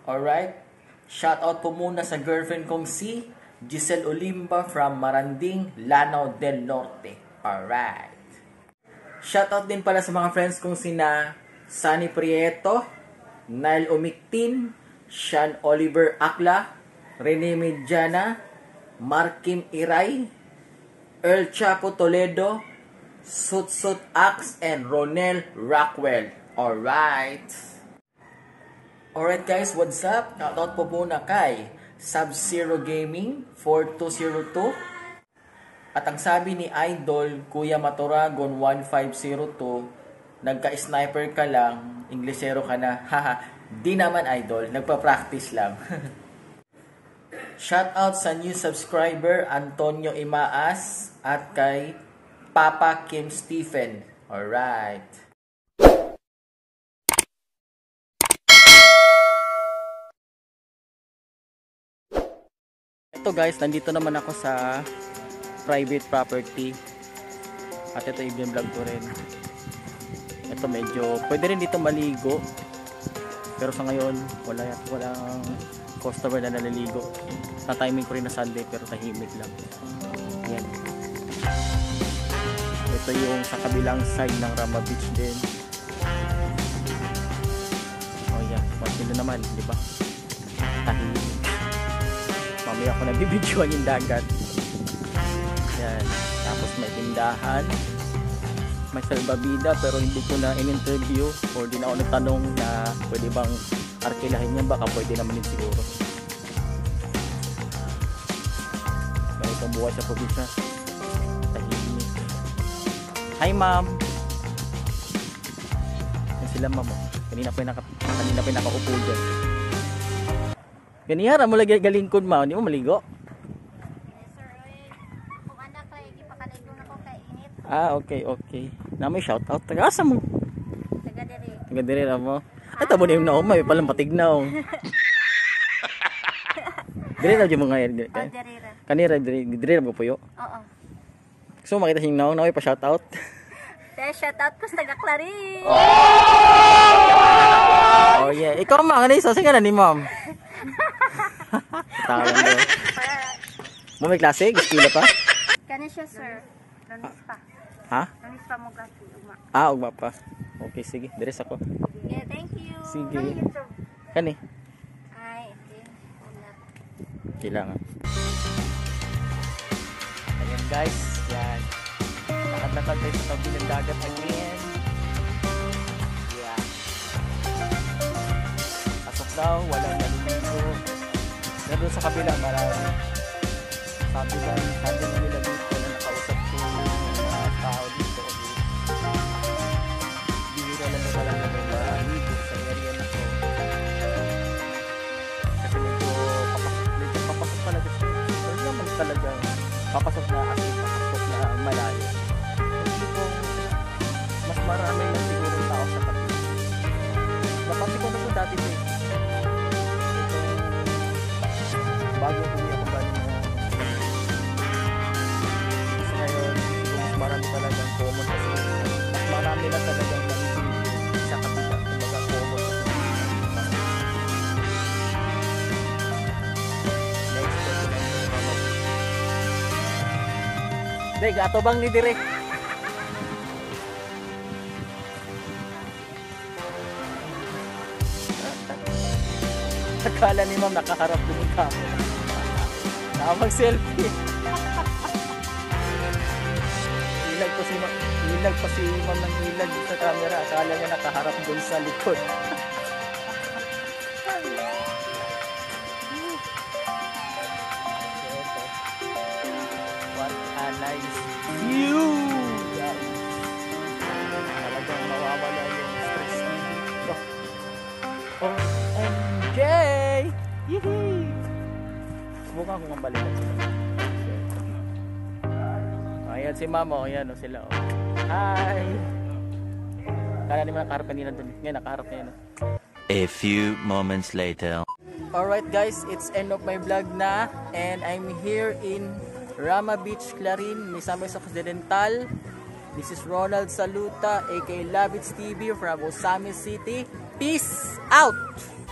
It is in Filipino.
Alright? Shoutout po muna sa girlfriend kong si Giselle Olimba from Maranding, Lanao del Norte. Alright. Shoutout din pala sa mga friends kong sina Sunny Prieto, Nile Umictin, Sean Oliver Akla, Rene Mediana, Markim Iray, Earl Chapo Toledo, Sutsut Axe, and Ronel Rockwell. Alright. Alright guys, what's up? Shoutout po muna kay Sub-Zero Gaming 4202. At ang sabi ni Idol, Kuya Maturagon 1502, nagka-sniper ka lang, Inglesero ka na. Haha, di naman Idol, nagpa-practice lang. Shoutout sa new subscriber Antonio Imaas at kay Papa Kim Stephen. Alright. Ito guys, nandito naman ako sa private property. At ito i-vlog ko rin. Ito medyo, pwede rin dito maligo. Pero sa ngayon, walang customer na naliligo. Na-timing ko rin na Sunday pero tahimik lang. Yan. Ito yung sa kabilang side ng Rama Beach din. Oh yan, sila naman, di ba? Tahimik. Mamaya ako nagbibidyoan yung dagat. Yan. Tapos may tindahan. May salbabida pero hindi ko na in-interview or di na ako nagtanong na pwede bang arkilahin niya, baka pwede naman din siguro. Ganitong buhay sa probinsya. Tahimik. Hi ma'am. Yan sila ma'am. Kanina pa yung nakaupo dyan. Ganihara mo lagi galingkod ma'am. Hindi mo maligo? Ah, okay. Na may shoutout. Taga-asa mo? Taga-diri mo? Ay, tabo na yung naong. May palang patignaw. Diri na dyan mo ngayon. Kanira, diri na mo po yun? Oo. Gusto mo makita siyang naong? Naway pa shoutout? Shoutout ko sa taga-Clarin. Oh yeah. Ikaw ma'am, ano yung sasing ka na ni ma'am? Tawa lang doon. Mo may klase? Gusto pa? Kani siya sir. Lunis pa. Ha? Lunis pa mo gasi. Ugma pa. Okay, sige. Deres ako. Yeah, thank you. Sige. Kani? Ay, okay. Kailangan. Ayan guys. Yan. Nakatlatag tayo sa tabi ng dagat again. Yeah. Pasok daw. Walang naliligo. Pero sa kabila marami. Sabi lang, sabi nila dito na nakausap ko yung mga tao dito. Bihira lang naman lang may maligo sa area na to. Kasi medyo papasok talaga siya. Pero naman talagang papasok na asin, papasok na malayo. Hindi po, mas marami lang siguro tao sa tabi. Napasok ko na po dati ito eh. Bago po ako galing sa ngayon, mas marami talagang common kasi mas marami lang talagang naliligo sa kapila. Kumbaga common kasi next ko lang yung mga Dek, ato bang ni Direk? Akala ni ma'am nakaharap din yung camera. Nakapag-selfie. Ilag pa si ma'am ng ilag sa camera. Akala niya nakaharap doon sa likod. What a nice view! Talagang mawawala yung stress dito. OMG! Yee! Subukan ko kung balikan sila. Ayan si mama, ayan o sila. Hi! Kala naman nakaharap kanina dun. Ngayon nakaharap ngayon. A few moments later. Alright guys, it's end of my vlog na. And I'm here in Rama Beach, Clarin, Misamis Occidental. This is Ronald Saluta, aka Lavits TV from Osamis City. Peace out!